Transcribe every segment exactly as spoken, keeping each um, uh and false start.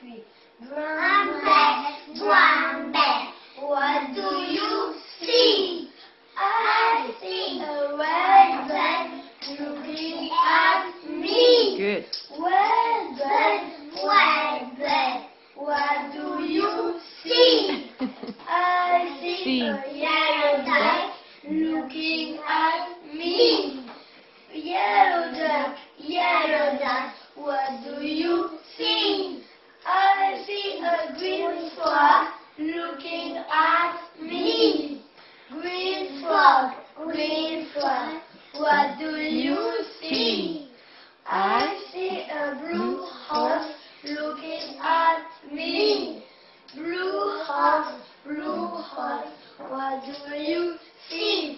three. Brown bear, brown bear, what do you see? I see a white bird looking at me. Good. White bird, white bird, what do you see? I see, See. a yellow duck looking at me. Yellow duck, yellow duck, what do you see? I see a green frog looking at me. Green frog, green frog, what do you see? I see a blue horse looking at me. Blue horse, blue horse, what do you see?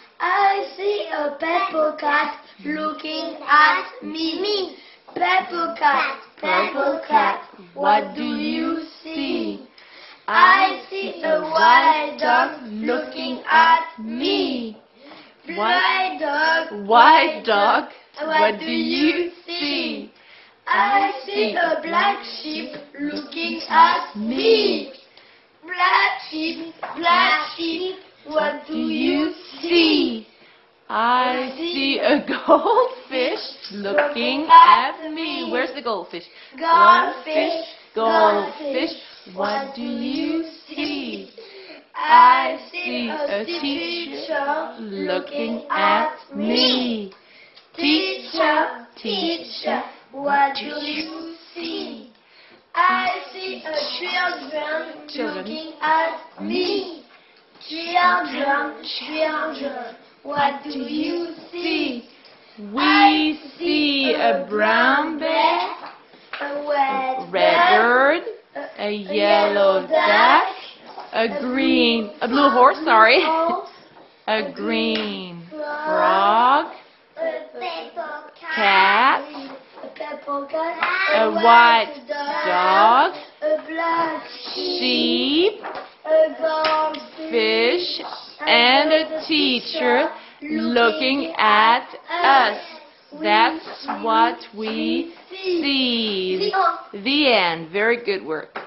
I see a pepper cat looking at me. Pepper cat, pepper cat, what do you see? I see a white dog looking at me. White dog, White dog, what do you see? I see a black sheep looking at me. Black sheep, black sheep, what do you see? I see a goldfish looking at me. Where's the goldfish? Goldfish, Goldfish, what do you see? I see a teacher looking at me. Teacher, teacher, what do you see? I see a children Children. looking at me. Children, children, what do you see? We see a brown bear, A red, red bird, a yellow duck, a green, a blue horse, sorry, a green frog, a pepper cat, a pepper cat, a white dog, a black sheep, sheep, a goldfish, fish, and a teacher looking at us. That's what we see. The end. Very good work.